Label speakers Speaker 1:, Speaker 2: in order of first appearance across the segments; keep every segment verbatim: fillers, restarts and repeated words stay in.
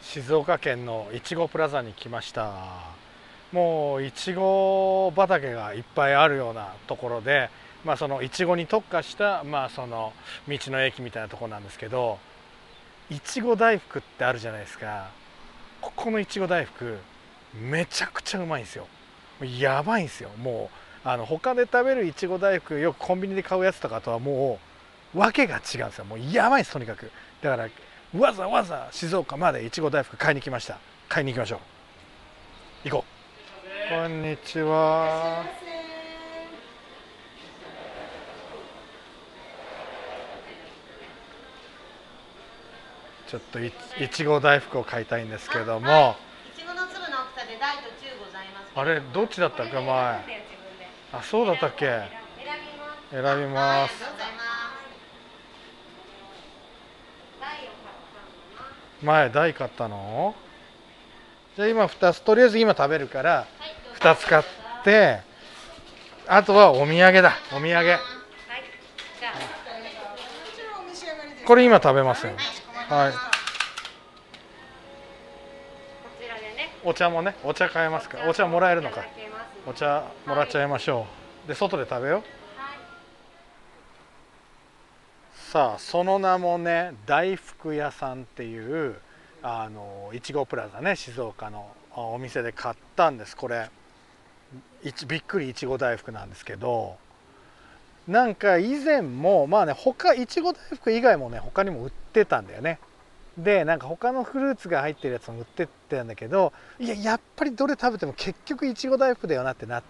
Speaker 1: 静岡県のいちごプラザに来ました。もういちご畑がいっぱいあるようなところで、まあ、そのいちごに特化した、まあ、その道の駅みたいなところなんですけど、いちご大福ってあるじゃないですか。ここのいちご大福めちゃくちゃうまいんですよ。やばいんですよ。もうあの他で食べるいちご大福、よくコンビニで買うやつとかとはもう訳が違うんですよ。もうやばいです、とにかく。だからわざわざ静岡までいちご大福買いに来ました。買いに行きましょう。行こう。こんにちは。ちょっといちご大福を買いたいんですけども、はい、
Speaker 2: いちごの粒の大きさで大と中ございます。
Speaker 1: あれどっちだったっけ前。あ、そうだったっけ。選びます。前大買ったの。じゃあ今ふたつ、とりあえず今食べるからふたつ買って、あとはお土産だ。お土産、これ今食べますよ。はい。お茶もね、お茶買えますか。お茶もらえるのか。お茶もらっちゃいましょう。で外で食べよう。さあその名もね、大福屋さんっていうあのいちごプラザね、静岡のお店で買ったんです。これびっくりいちご大福なんですけど、なんか以前もまあね、他いちご大福以外もね他にも売ってたんだよね。でなんか他のフルーツが入ってるやつも売ってたんだけど、いややっぱりどれ食べても結局いちご大福だよなってなって、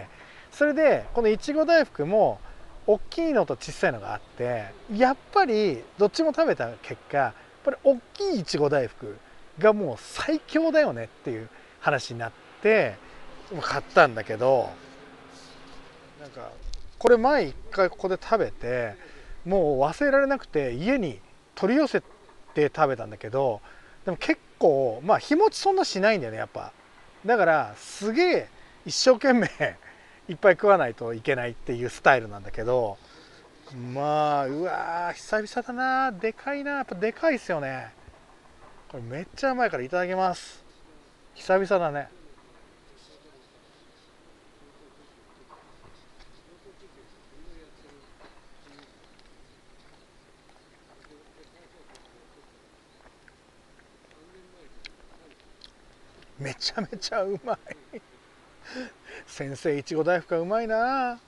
Speaker 1: それでこのいちご大福も大きいのと小さいのがあって、やっぱりどっちも食べた結果、やっぱり大きいいちご大福がもう最強だよねっていう話になって買ったんだけど、なんかこれ前一回ここで食べてもう忘れられなくて家に取り寄せて食べたんだけど、でも結構まあ日持ちそんなしないんだよね、やっぱ。だからすげえ一生懸命いっぱい食わないといけないっていうスタイルなんだけど、まあうわー久々だな。でかいな、やっぱでかいっすよね。これめっちゃうまいからいただきます。久々だね。めちゃめちゃうまい先生いちご大福がうまいな。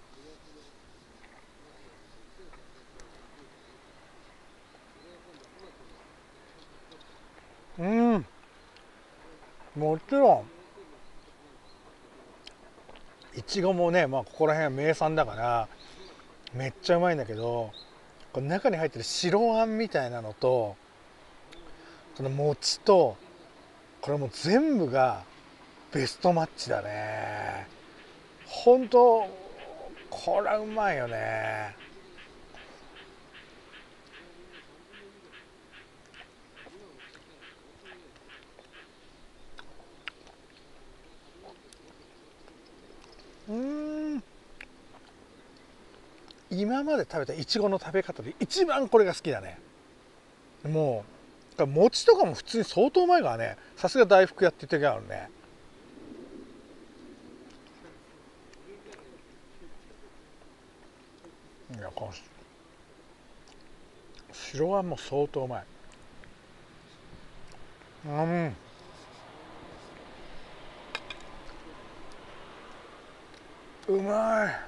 Speaker 1: うん、もちろんいちごもね、まあ、ここら辺は名産だからめっちゃうまいんだけど、この中に入ってる白あんみたいなのとこの餅と、これも全部がベストマッチだね。ほんとこれはうまいよね。うん、今まで食べたいちごの食べ方で一番これが好きだね。もう餅とかも普通に相当うまいからね。さすが大福やっててがあるね。いやこの白あんも相当うまい。うん、うまい。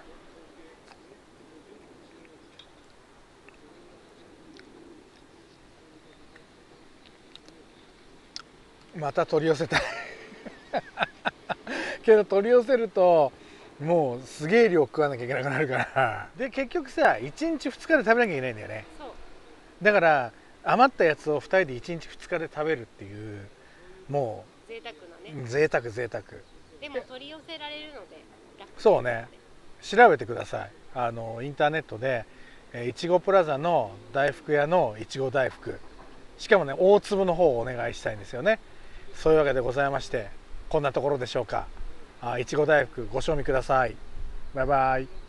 Speaker 1: また取り寄せたいけど取り寄せるともうすげえ量食わなきゃいけなくなるからで結局さいちにちふつかで食べなきゃいけないんだよね。だから余ったやつをふたりでいちにちふつかで食べるっていう、も
Speaker 2: う贅沢なね。
Speaker 1: 贅沢贅沢。
Speaker 2: でも取り寄せられるので楽。
Speaker 1: そうね、調べてください。あのインターネットでいちごプラザの大福屋のいちご大福、しかもね大粒の方をお願いしたいんですよね。そういうわけでございまして、こんなところでしょうか。いちご大福ご賞味ください。バイバイ。